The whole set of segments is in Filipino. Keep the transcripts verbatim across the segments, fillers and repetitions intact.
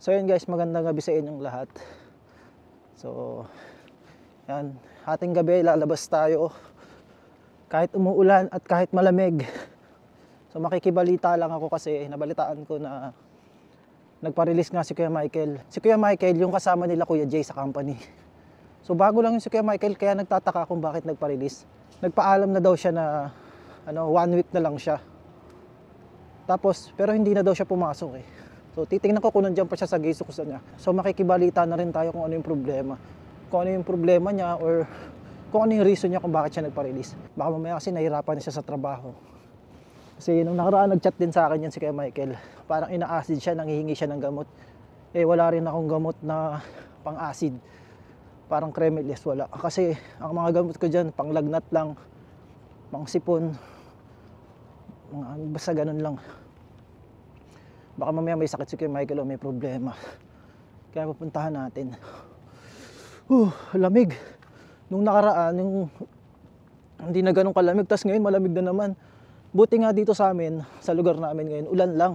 So yun guys, magandang gabi sa inyong lahat. So yan, ating gabi lalabas tayo kahit umuulan at kahit malamig. So makikibalita lang ako kasi nabalitaan ko na nagpa-release nga si Kuya Michael. Si Kuya Michael yung kasama nila Kuya Jay sa company. So bago lang yung si Kuya Michael, kaya nagtataka kung bakit nagpa-release. Nagpaalam na daw siya na ano, one week na lang siya. Tapos pero hindi na daw siya pumasok eh. So titingnan ko kung nandiyan pa siya sa gisukusan niya. So makikibalita na rin tayo kung ano yung problema. Kung ano yung problema niya or kung ano yung reason niya kung bakit siya nagpa-release. Baka mamaya kasi nahirapan na siya sa trabaho. Kasi nung nakaraan nag-chat din sa akin yan si Kuya Michael. Parang ina-acid siya, nanghihingi siya ng gamot. Eh wala rin akong gamot na pang-acid. Parang Cremelis, wala. Kasi ang mga gamot ko dyan, pang-lagnat lang, pang-sipon, mga basta ganun lang. Baka mamaya may sakit si Kuya Michael o may problema. Kaya pupuntahan natin. Uh, lamig. Nung nakaraan, yung hindi na ganun kalamig, tas ngayon malamig na naman. Buti nga dito sa amin, sa lugar namin ngayon, ulan lang.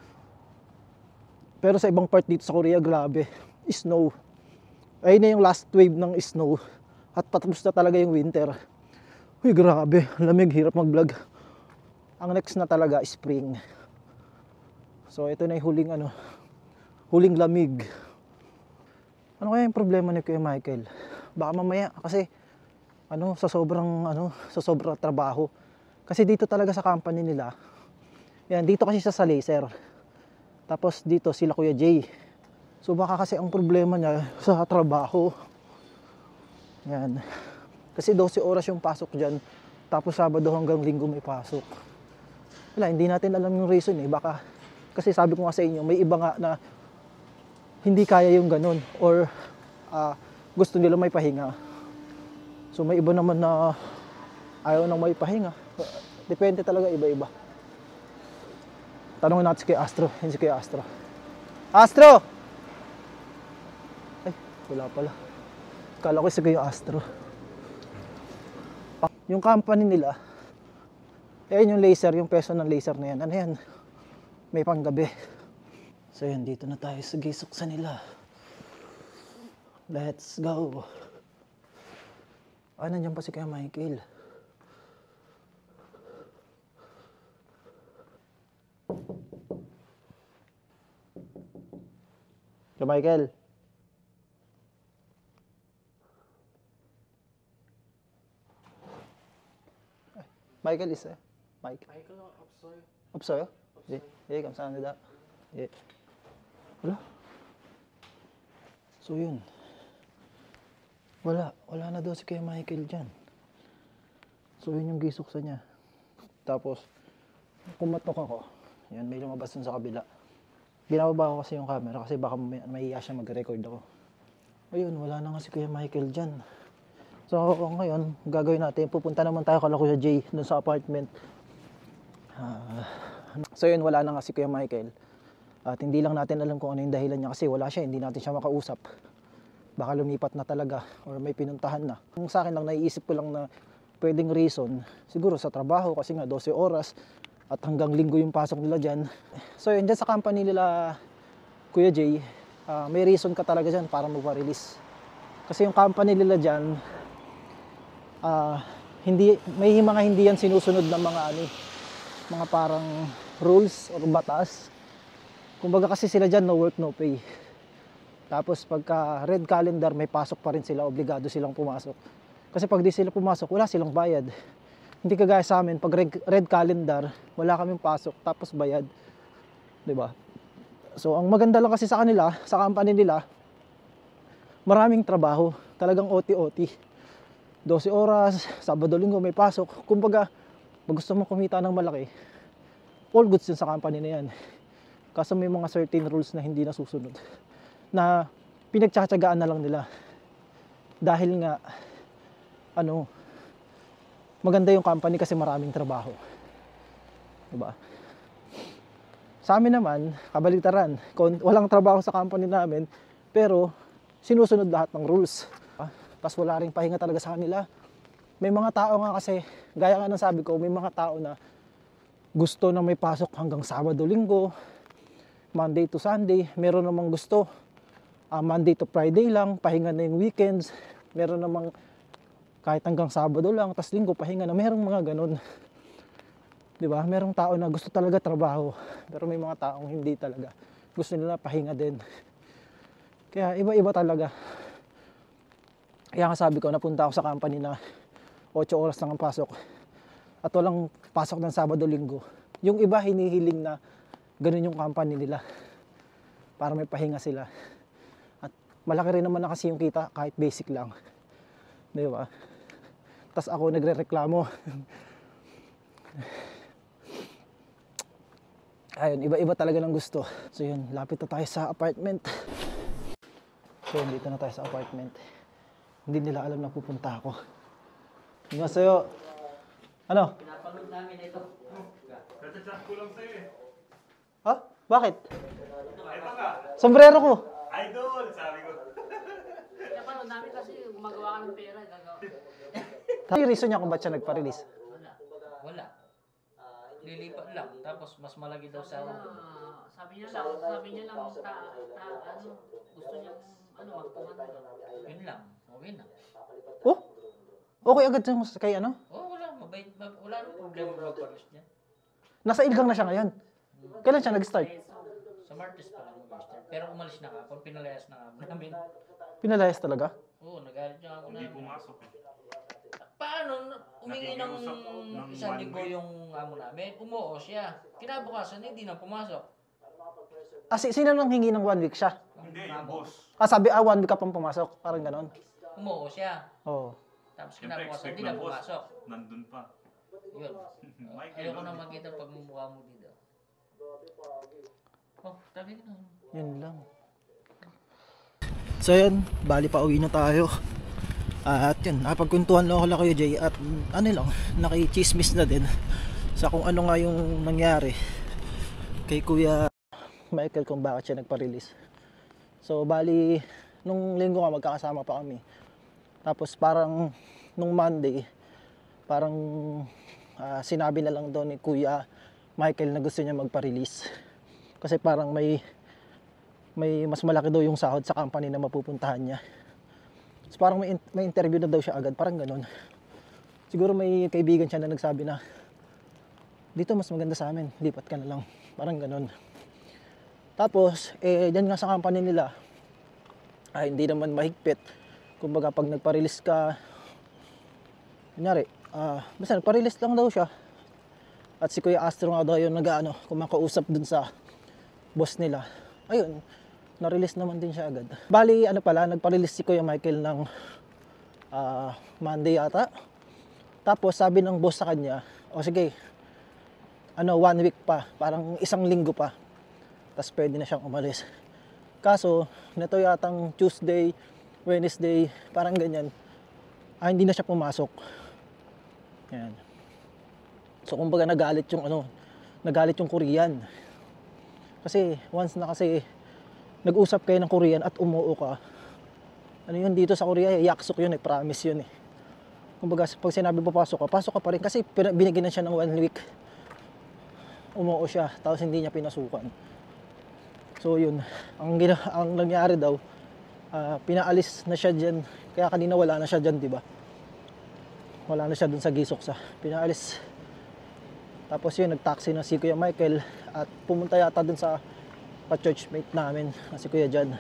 Pero sa ibang part dito sa Korea, grabe, snow. Ayun na yung last wave ng snow. At patapos na talaga yung winter. Uy, grabe, lamig, hirap mag-vlog. Ang next na talaga, spring. So ito na yung huling ano, huling lamig. Ano kaya yung problema ni Kuya Michael? Baka mamaya kasi ano, sa sobrang ano, sa sobrang trabaho. Kasi dito talaga sa company nila. Yan, dito kasi siya sa laser. Tapos dito sila Kuya Jay. So baka kasi ang problema niya sa trabaho. Yan. Kasi twelve oras yung pasok diyan. Tapos Sabado hanggang Linggo may pasok. Wala, hindi natin alam yung reason eh. Baka kasi sabi ko nga sa inyo, may iba nga na hindi kaya yung ganun or uh, gusto nila may pahinga. So may iba naman na ayaw nang may pahinga. Depende talaga, iba-iba. Tanungin natin si Kuya Astro. Hindi si Kuya Astro. Astro! Ay, wala pala. Kala ko si Kuya Astro. Yung company nila, ayun yung laser, yung peso ng laser na yan. Ano yan? May panggabi. So yan, dito na tayo sa gisuksan nila. Let's go. Ah, nandiyan pa si Kuya Michael. Kuya Michael. Michael is eh. Mike. Michael 없어요. 없어요? 예, 예, 감사합니다. 예. Wala. So yun. Wala. Wala na daw si Kuya Michael dyan. So yun yung gisuksa niya. Tapos, kumatok ako. Yan, may lumabas dun sa kabila. Binababa ko kasi yung camera kasi baka may, mahiya siya mag-record ako. Ayun, wala na nga si Kuya Michael dyan. So ngayon, gagawin natin, pupunta naman tayo kala Kuya Jay dun sa apartment. Uh, so yun, wala na nga si Kuya Michael. At hindi lang natin alam kung ano yung dahilan niya kasi wala siya, hindi natin siya makausap. Baka lumipat na talaga or may pinuntahan na. Kung sa akin lang, naiisip ko lang na pwedeng reason, siguro sa trabaho kasi nga twelve oras at hanggang Linggo yung pasok nila dyan. So yun, dyan sa company nila Kuya Jay, uh, may reason ka talaga dyan para magpa-release. Kasi yung company nila dyan, uh, hindi, may mga hindi yan sinusunod ng mga ano, mga parang rules or batas. Kumbaga kasi sila dyan, no work, no pay. Tapos pagka red calendar, may pasok pa rin sila, obligado silang pumasok. Kasi pag di sila pumasok, wala silang bayad. Hindi kagaya sa amin, pag red, red calendar, wala kaming pasok, tapos bayad. Diba? So ang maganda lang kasi sa kanila, sa company nila, maraming trabaho. Talagang O T O T. twelve oras, Sabado, Linggo may pasok. Kumbaga, pag gusto mo kumita ng malaki, all goods yun sa company na yan. Kaso may mga certain rules na hindi nasusunod. Na pinagtsatsagaan na lang nila. Dahil nga, ano, maganda yung company kasi maraming trabaho. Diba? Sa amin naman, kabaligtaran. Walang trabaho sa company namin, pero sinusunod lahat ng rules. Tapos wala ring pahinga talaga sa kanila. May mga tao nga kasi, gaya nga ng sabi ko, may mga tao na gusto na may pasok hanggang Sabado, Linggo. Monday to Sunday. Meron namang gusto, uh, Monday to Friday lang, pahinga na yung weekends. Meron namang kahit hanggang Sabado lang, tas Linggo pahinga na. Merong mga ganun. 'Di ba? Merong tao na gusto talaga trabaho, pero may mga taong hindi talaga. Gusto nila pahinga din. Kaya iba-iba talaga. Kaya nga sabi ko, napunta ako sa company na otso oras lang ang pasok at walang pasok ng Sabado, Linggo. Yung iba hinihiling na ganun yung company nila para may pahinga sila. At malaki rin naman na kasi yung kita kahit basic lang. Di ba? Tas ako nagrereklamo. Ayun, iba-iba talaga ng gusto. So yun, lapit na tayo sa apartment. So yun, dito na tayo sa apartment. Hindi nila alam na pupunta ako. Hindi sa'yo. Ano? Pinapanood namin ito. Nasa-chat ko lang sa'yo eh. Ha? Bakit? Ito nga. Sombrero ko. Idol, sabi ko. Pinapanood namin kasi gumagawa ka ng pera. Gagawa. Ano yung reason niya kung ba't siya nagpa-release? Wala. Wala. Lilipat lang. Tapos mas malaki daw sa... Uh, sabi niya lang, sabi niya lang, ta, ta, ano, gusto niya ano, magkumanda. Yun lang. Okay na. Oh? Okay agad siya kay ano? Oh, wala. Mabait. Mab wala nang problema mag-paris niya. Nasa Ilgang na siya ngayon. Kailan siya nag-start? Sa Martes pa lang mag-start. Pero umalis na nga. Kung pinalayas na nga namin. Pinalayas talaga? Oo, nagalit niya ako Hindi namin. pumasok eh. Paano? Umingi ng Nakikiusap ng isang one linggo week. yung amo namin. Umuo siya. Kinabukasan hindi na pumasok. Ah, si- sino nang hingi ng one week siya? Hindi, yung boss. Ah, sabi, ah, one week ka pang pumasok. Parang ganon. Umuo siya. Oo. Tapos Siyempre, kinabukasan expect hindi na ng boss. pumasok. Nandun pa. Yun. Michael, Ayoko no? na makita pag mumukha mo dito. Oh, tabi ka na. Yun lang. So yun, bali pa uwi na tayo. At yun, napagkuntuhan lang ako lang kayo Jay. At ano lang, nakichismis na din sa kung ano nga yung nangyari kay Kuya Michael kung bakit siya nagpa-release. So bali, nung linggo nga magkakasama pa kami. Tapos parang nung Monday, parang uh, sinabi na lang daw ni Kuya Michael na gusto niya magpa-release. Kasi parang may may mas malaki daw yung sahod sa company na mapupuntahan niya. So parang may, may interview na daw siya agad, parang ganun. Siguro may kaibigan siya na nagsabi na dito mas maganda sa amin, lipat ka na lang. Parang ganun. Tapos, eh, dyan nga sa company nila, ay hindi naman mahigpit. Kumbaga pag nagpa-release ka, kunyari, ah, basta nagpa-release lang daw siya. At si Kuya Astro nga daw yung nag-ano, kumakausap dun sa boss nila. Ayun, na-release naman din siya agad. Bali, ano pala, nagpa-release si Kuya Michael ng uh, Monday yata. Tapos sabi ng boss sa kanya, o sige, ano, one week pa, parang isang linggo pa. Tapos pwede na siyang umalis. Kaso, neto yatang Tuesday, Wednesday, parang ganyan, ah, hindi na siya pumasok. Yan. So, kumbaga nagalit yung ano, nagalit yung Korean. Kasi, once na kasi nag-usap kayo ng Korean at umuo ka, ano yun dito sa Korea, eh, yaksok yun eh, promise yun eh. Kumbaga, pag sinabi papasok ka, pasok ka pa rin kasi binigyan na siya ng one week. Umuo siya, tapos hindi niya pinasukan. So yun, ang, gina- ang nangyari daw, uh, pinaalis na siya dyan, kaya kanina wala na siya dyan, di ba? Wala na siya dun sa Gisoksa, pinaalis. Tapos yun, nag-taxi na si Kuya Michael at pumunta yata dun sa pa-churchmate namin, na si Kuya Jan.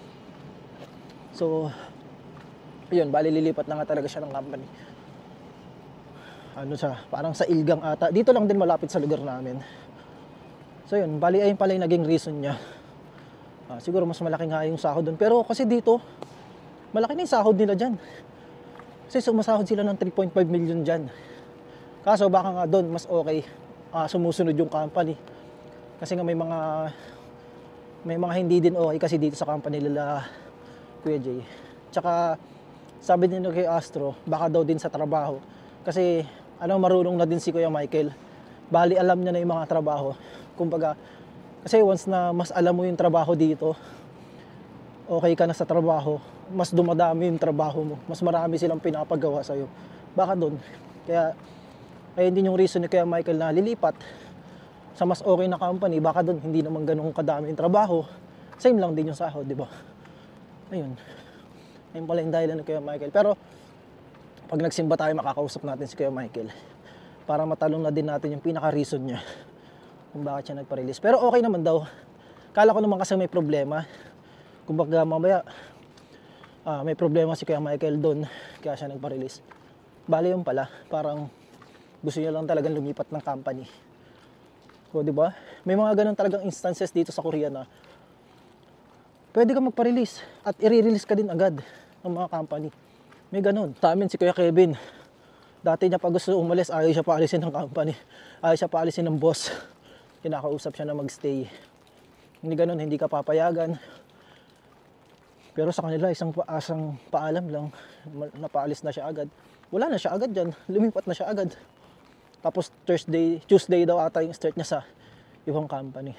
So, yun, bali lilipat na nga talaga siya ng company. Ano siya, parang sa Ilgang ata. Dito lang din malapit sa lugar namin. So yun, bali ayun pala yung naging reason niya. Uh, siguro mas malaki nga yung sahod doon. Pero kasi dito, malaki na yung sahod nila dyan. Kasi sumasahod sila ng three point five million dyan. Kaso baka nga doon mas okay, uh, sumusunod yung company. Kasi nga may mga may mga hindi din okay kasi dito sa company nila Kuya Jay. Tsaka sabi din kay Astro, baka daw din sa trabaho. Kasi ano, marunong na din si Kuya Michael. Bali alam niya na yung mga trabaho. Kumbaga, kasi once na mas alam mo yung trabaho dito, okay ka na sa trabaho, mas dumadami yung trabaho mo. Mas marami silang pinapagawa sa'yo. Baka doon. Kaya, ayun din yung reason ni Kuya Michael na lilipat. sa mas okay na company, baka doon hindi naman ganun kadami yung trabaho, same lang din yung sahod, di ba? Ayun. Ayun pala yung dahilan ni Kuya Michael. Pero, pag nagsimba tayo, makakausap natin si Kuya Michael para matalong na din natin yung pinaka-reason niya kung bakit siya nagpa-release. Pero okay naman daw. Kala ko naman kasi may problema. Kumbaga mamaya, ah, may problema si Kuya Michael doon, kaya siya nagpa-release. Bali yun pala, parang gusto niya lang talagang lumipat ng company. So, di ba? May mga ganun talagang instances dito sa Korea na pwede ka magpa-release at i-release ka din agad ng mga company. May ganun. Sa amin si Kuya Kevin, dati niya pa gusto umalis, ayaw siya paalisin ng company. Ayaw siya paalisin ng boss. Kinakausap siya na magstay. Hindi ganun, hindi ka papayagan. Pero sa kanila, isang paasang paalam lang, napaalis na siya agad. Wala na siya agad dyan, lumipat na siya agad. Tapos Thursday, Tuesday daw ata yung start niya sa ibang company.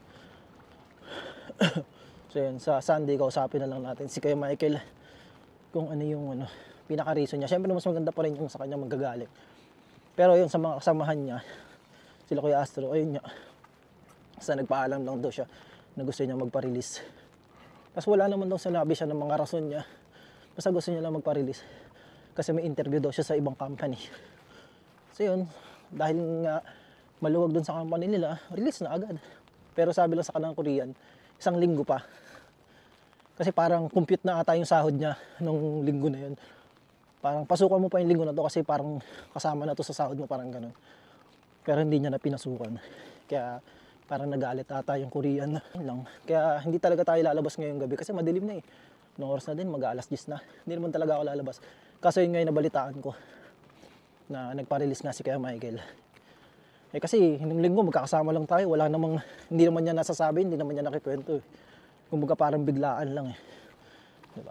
So yun, sa Sunday kausapin na lang natin si Kuya Michael kung ano yung ano, pinaka-reason niya. Siyempre mas maganda pa rin yung sa kanya magagaling. Pero yun, sa mga kasamahan niya, sila Kuya Astro, ayun niya. Basta nagpaalam lang daw siya na gusto niya magpa-release. Kasi wala naman daw sinabi siya ng mga rason niya. Basta gusto niya lang magpa-release. Kasi may interview daw siya sa ibang company. So yun, dahil nga maluwag dun sa company nila, release na agad. Pero sabi lang sa kanang Korean, isang linggo pa. Kasi parang compute na ata yung sahod niya nung linggo na yun. Parang pasukan mo pa yung linggo na to kasi parang kasama na to sa sahod mo, parang ganun. Pero hindi niya na pinasukan. Kaya parang nagalit ata yung Korean lang. Kaya hindi talaga tayo lalabas ngayong gabi kasi madilim na eh. Noong oras na din, mag-aalas diyes na. Hindi naman talaga ako lalabas. Kaso yun ngayon nabalitaan ko na nagpa-release nga si Kuya Michael. Eh kasi hinong linggo magkakasama lang tayo, wala namang, hindi naman niya nasasabi, hindi naman niya nakikwento eh. Kumbaga parang biglaan lang eh. Diba?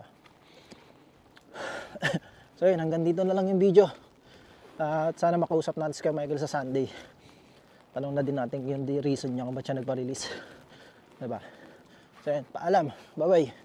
So yun, hanggang dito na lang yung video. Uh, at sana makausap natin si Kuya Michael sa Sunday. Tanong na din natin yung reason niya kung ba't siya nagpa-release. Diba? So yun, paalam. Bye bye.